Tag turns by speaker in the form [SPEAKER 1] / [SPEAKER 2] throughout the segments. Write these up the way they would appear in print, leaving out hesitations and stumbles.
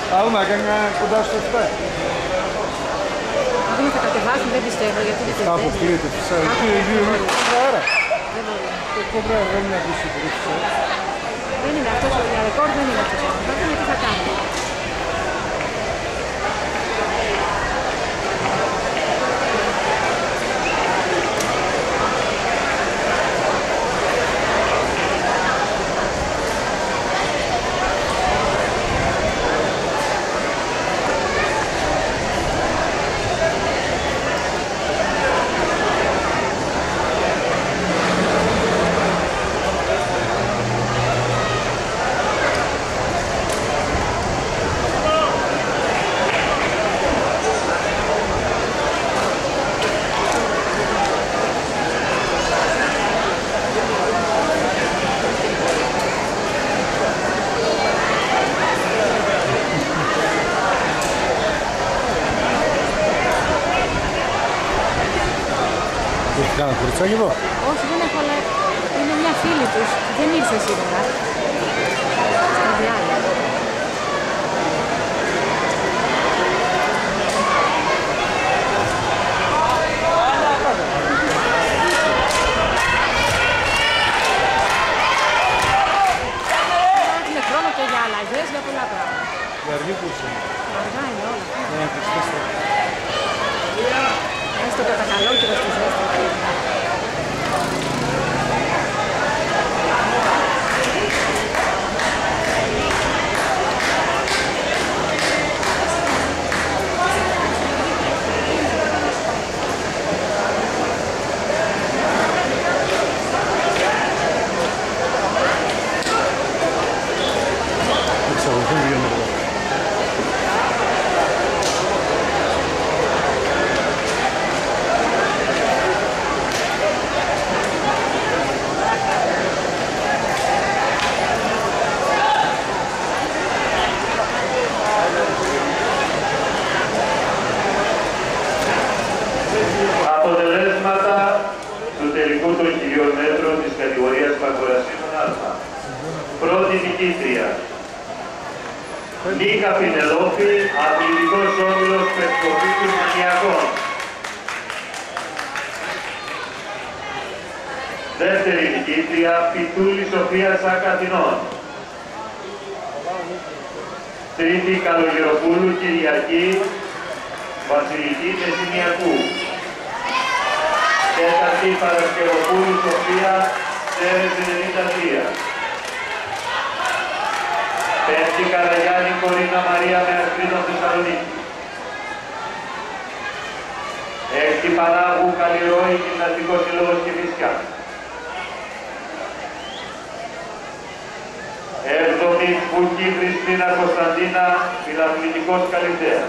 [SPEAKER 1] Άλλα έκανα κοντά στο 7.
[SPEAKER 2] Αν θα κατεβάσουν δεν πιστεύω γιατί δεν πιστεύω.
[SPEAKER 1] Κάπου κλείεται φυσικά. Άρα. Το κόμπρα δεν είναι ακούσει πολύ φυσικά.
[SPEAKER 2] Δεν είναι αυτός ο ρεκόρ, δεν είναι αυτός. Θα δούμε τι θα κάνει.
[SPEAKER 1] Κάνα κουριτσάκι εδώ.
[SPEAKER 2] Όχι, δεν έχω, αλλά είναι μια φίλη τους. Δεν ήρθε σήμερα. Στα διάλογα. Έχουμε χρόνο και για αλλαγές, για πολλά πράγματα.
[SPEAKER 1] Η αργή που είσαι.
[SPEAKER 2] Αργά είναι όλα.
[SPEAKER 1] Ναι, χριστίστε.
[SPEAKER 2] Έστω κατά καλό και στη ζέστη.
[SPEAKER 1] Εξαγωγούν δύο μέτρα.
[SPEAKER 3] Αποτελέσματα του τελικού των χιλιόμετρων της κατηγορίας Παγκορασίνων Α. Πρώτη νικήτρια. Νίκα Πινελόφη, αθλητικός όμιλος Πετροπίκους Μανιακών. Δεύτερη νικήτρια, Πιτούλη Σοφία Σακαθινών. Τρίτη, Καλογεροπούλου Κυριακή, Βασιλική Μεσσηνιακού. Τέταρτη, Παρασκευοπούλου Σοφία, Σέρες 93. Πέμπτη, Καραγιάννη Κορίνα Μαρία Μεαστρίδων Θεσσαλονίκη. Έκτη, Παράγου Καλλιρόη Γυμναστικός Σύλλογος Κηφισιά. Έβδομη, Φούκη Χριστίνα Κωνσταντίνα, Φιλαθλητικός Καλυθέας.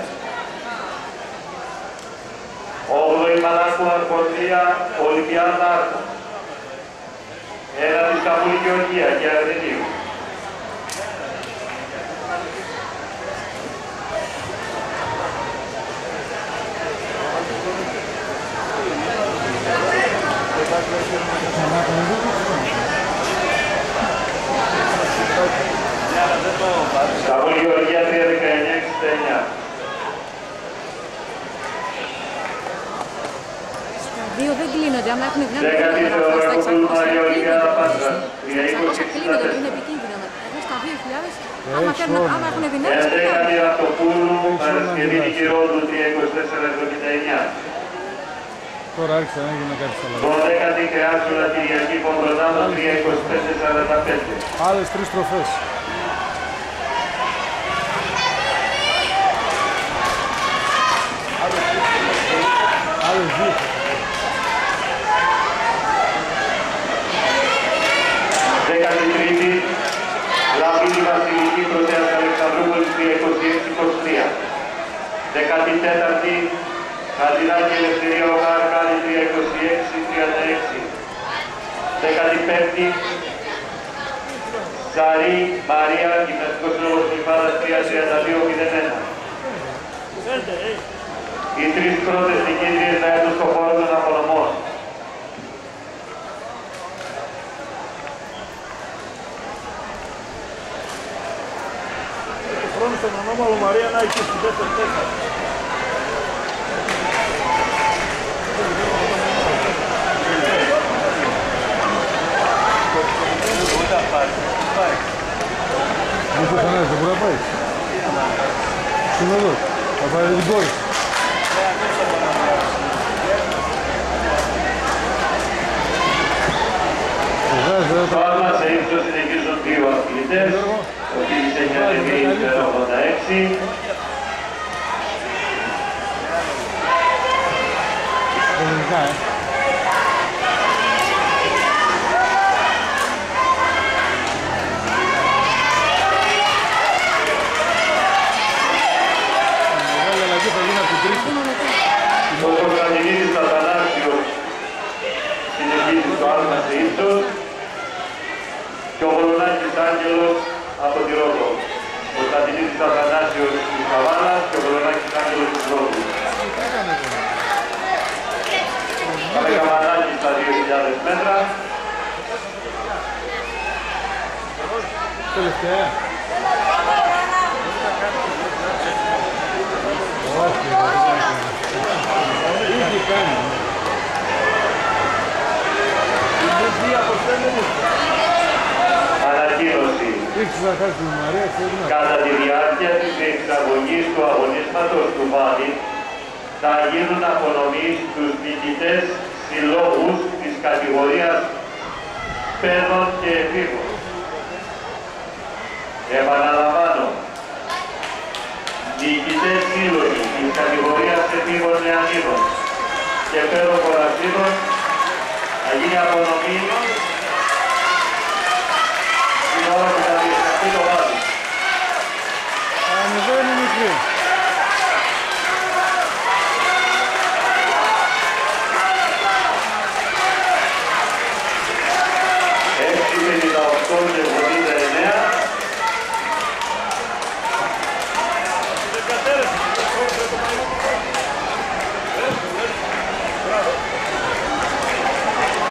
[SPEAKER 3] Όγδοη, Μαλάκου Αρκοντία, Ολυμπιάδα Άρκο. Ένατη, Σταυρούλη Γεωργία και Αρδενίου. Σταυρούλη Γεωργία 3-19-69.
[SPEAKER 2] Δύο δεν κλείνονται, άμα έχουν δυνάμει
[SPEAKER 3] δεν κλείνονται, όσα
[SPEAKER 2] κλείνονται, είναι επικίνδυνο. Εδώ στα 2.000, άμα έχουν δυνάμει,
[SPEAKER 3] Ενδέκατη Αυτοπούλου, Παρασκευή Νικηρόδου 3.24-79.
[SPEAKER 1] Τώρα άρχισα να γίνει κάτι στα λάθη.
[SPEAKER 3] 12η Κρεάσουλα Κυριακή Ποντρονάδο 3.25-45.
[SPEAKER 1] Άλλες τρεις στροφές. Άλλες δύο.
[SPEAKER 3] Λαμπίδη Βασιλική Πρωτέας Αλεξανδρούπολης 326-23. 14η Χατζηδάκη Ελευθερία Ογάρκαλη 326-36. 15η Ζαρή Μαρία Γυμναστικός Σύλλογος Λιβάδας 332-01. Οι τρεις πρώτες νικήτριες θα έρθουν στον χώρο των απονομών.
[SPEAKER 1] χρόνου στον ανώμαλο Μαρία να έχει στην 4-4. Δεν θα κανένας, δεν μπορεί να πάει. Είναι εδώ, θα πάει την κόρη.
[SPEAKER 3] Στο άλμα σε ύψος συνεχίζουν δύο αθλητές, ο οποίος έχει ανεβεί στο 86.
[SPEAKER 1] Ελληνικά, Μεγάλη αλλαγή θα γίνει από την τρίτη.
[SPEAKER 3] Ο Κωνσταντινίδης Αθανάσιος συνεχίζει στο άλμα σε ύψος και ο Βολονάκης Άγγελος από τη Ρόδο. Ο Κωνσταντινίδης Αθανάσιος της Χαβάνας και ο Βολονάκης Άγγελος της Ρόδου. Καμπανάκι στα 2.000 μέτρα.
[SPEAKER 1] Τελευταία. Όχι, ήδη κάνει.
[SPEAKER 3] Ανακοίνωση. Κατά τη διάρκεια της εξαγωγής του αγωνίσματος του Βάδη θα γίνουν απονομοί στους νικητές συλλόγους της κατηγορίας παιδών και εφήβων. Επαναλαμβάνω, νικητές σύλλογοι της κατηγορίας εφήβων νεανίδων και παιδών κορασίδων θα γίνει απονομή